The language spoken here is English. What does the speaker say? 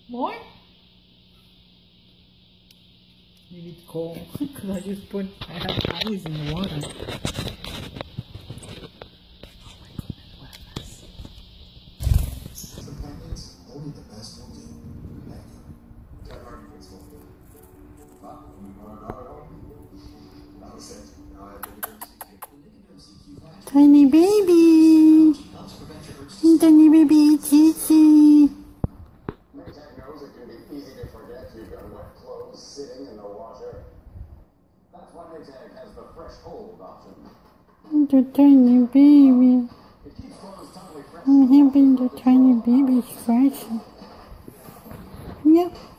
More? Maybe it's cold because I just put I have ice in the water. Oh my goodness, what a mess. The packets, only the best will do. Tiny baby! Tiny baby, Titi! Maytag knows it can be easy to forget you've got wet clothes sitting in the washer. That's why Maytag has the fresh hold option. The tiny baby. It keeps clothes totally fresh. I'm having the tiny baby's fresh. Yep.